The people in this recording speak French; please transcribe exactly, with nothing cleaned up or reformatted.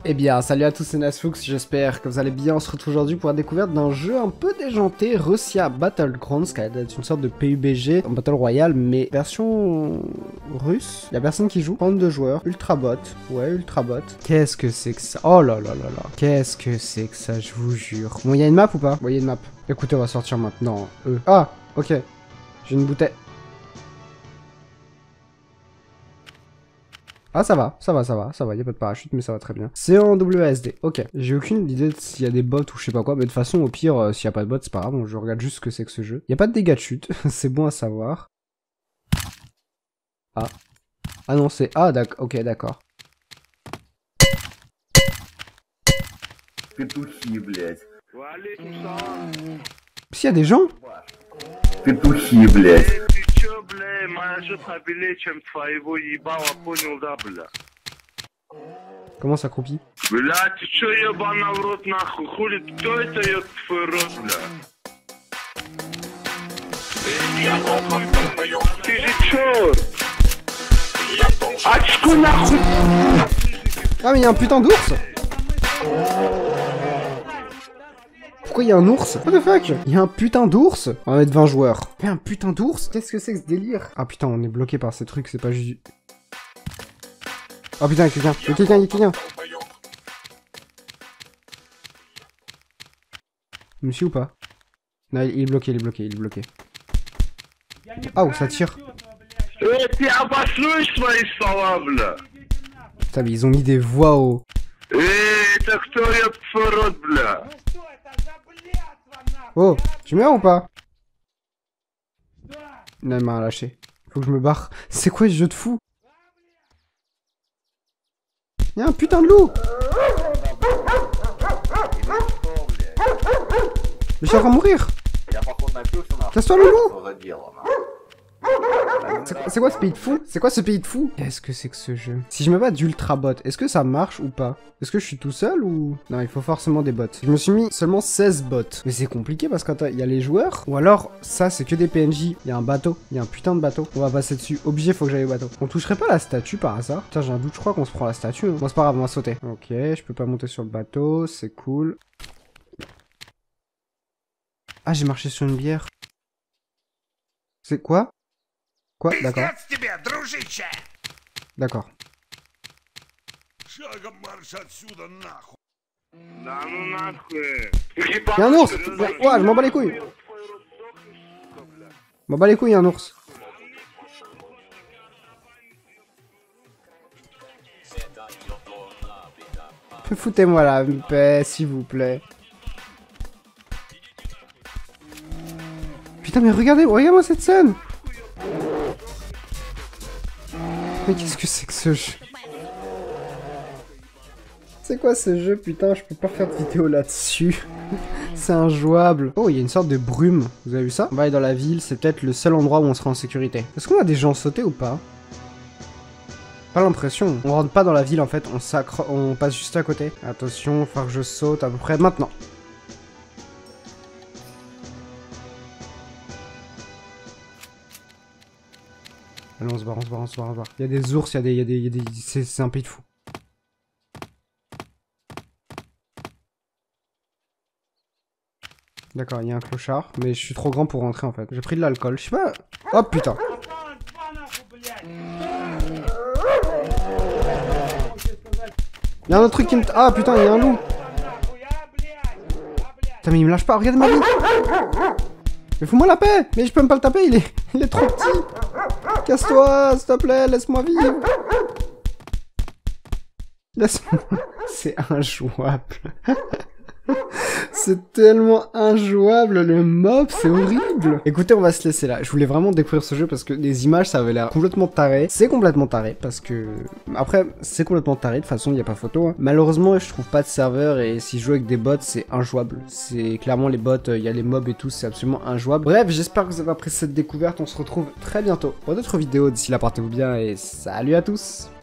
Eh bien, salut à tous, c'est Nasfoux, j'espère que vous allez bien. On se retrouve aujourd'hui pour la découverte d'un jeu un peu déjanté, Russia Battlegrounds, qui est une sorte de P U B G en Battle Royale, mais version russe. Il y a personne qui joue, trente-deux joueurs, ultra bot, ouais, ultra bot. Qu'est-ce que c'est que ça? Oh là là là là, qu'est-ce que c'est que ça, je vous jure. Bon, il y a une map ou pas? Vous voyez une map. Écoutez, on va sortir maintenant. Euh. Ah, ok, j'ai une bouteille. Ah ça va, ça va, ça va, ça va, y a pas de parachute mais ça va très bien. C'est en W A S D, ok. J'ai aucune idée de s'il y a des bots ou je sais pas quoi, mais de toute façon au pire, euh, s'il y a pas de bots c'est pas grave, donc je regarde juste ce que c'est que ce jeu. Y a pas de dégâts de chute, c'est bon à savoir. Ah. Ah non c'est... Ah d'accord, ok d'accord. Петухи, блядь. S'il y a des gens? Петухи, блядь. Чё, бля, моя жопа белее, чем твоего ебала, понял, да, бля? Comment ça croupit? Бля, ты чё, ебана в рот, нахуй? Хули, кто это еб твой рот, бля? Ты же чё? Очко нахуй! Ah mais y a un putain d'ours! Pourquoi il y a un ours? What the fuck? Il y a un putain d'ours? On va mettre vingt joueurs. Il y a un putain d'ours? Qu'est-ce que c'est que ce délire? Ah putain, on est bloqué par ces trucs, c'est pas juste... Oh putain, il y a quelqu'un, il y a quelqu'un, il y a quelqu'un. Monsieur ou pas? Non, il est bloqué, il est bloqué, il est bloqué. Ah, où ça tire? Э, ты обоснуешь свои слова, бля? Putain, mais ils ont mis des voix au... Э, это кто еб твой рот, бля? Oh, tu meurs ou pas? Non, il m'a lâché. Faut que je me barre. C'est quoi ce jeu de fou? Y'a un putain de loup! Mais je suis en train de mourir! Casse-toi le loup! C'est quoi ce pays de fou? C'est quoi ce pays de fou? Qu'est-ce que c'est que ce jeu? Si je me bats d'ultra bot, est-ce que ça marche ou pas? Est-ce que je suis tout seul ou... Non, il faut forcément des bots. Je me suis mis seulement seize bots. Mais c'est compliqué parce qu'il y a les joueurs. Ou alors, ça c'est que des P N J. Il y a un bateau. Il y a un putain de bateau. On va passer dessus. Obligé, faut que j'aille au bateau. On toucherait pas la statue par hasard? Putain, j'ai un doute, je crois qu'on se prend la statue. Hein. Bon, c'est pas grave, on va sauter. Ok, je peux pas monter sur le bateau. C'est cool. Ah, j'ai marché sur une bière. C'est quoi? Quoi? D'accord. D'accord. Y'a un ours! Ouais, je m'en bats les couilles! Je m'en bats les couilles, y'a un ours. Foutez-moi la paix, s'il vous plaît. Putain, mais regardez, regardez-moi cette scène! Mais qu'est-ce que c'est que ce jeu? C'est quoi ce jeu, putain? Je peux pas faire de vidéo là-dessus. C'est injouable. Oh, il y a une sorte de brume. Vous avez vu ça? On va aller dans la ville, c'est peut-être le seul endroit où on sera en sécurité. Est-ce qu'on a des gens sauter ou pas? Pas l'impression. On rentre pas dans la ville en fait, on s'accro... on passe juste à côté. Attention, faut que je saute à peu près maintenant. Allez, on se barre, on se barre, on se barre, on se barre. Il y a des ours, il y a des... Il y a des, il y a des... C'est un pays de fou. D'accord, il y a un clochard, mais je suis trop grand pour rentrer en fait. J'ai pris de l'alcool, je sais pas... Oh putain! Il y a un autre truc qui me... Ah putain, il y a un loup! Putain, mais il me lâche pas, regardez ma vie! Mais fous-moi la paix! Mais je peux même pas le taper, il est, il est trop petit! Casse-toi, s'il te plaît, laisse-moi vivre! Laisse-moi... C'est injouable! C'est tellement injouable, le mob, c'est horrible. Écoutez, on va se laisser là. Je voulais vraiment découvrir ce jeu parce que les images, ça avait l'air complètement taré. C'est complètement taré parce que... Après, c'est complètement taré, de toute façon, il n'y a pas photo. Hein. Malheureusement, je trouve pas de serveur et si je joue avec des bots, c'est injouable. C'est clairement les bots, il y a les mobs et tout, c'est absolument injouable. Bref, j'espère que vous avez apprécié cette découverte. On se retrouve très bientôt pour d'autres vidéos. D'ici là, portez-vous bien et salut à tous.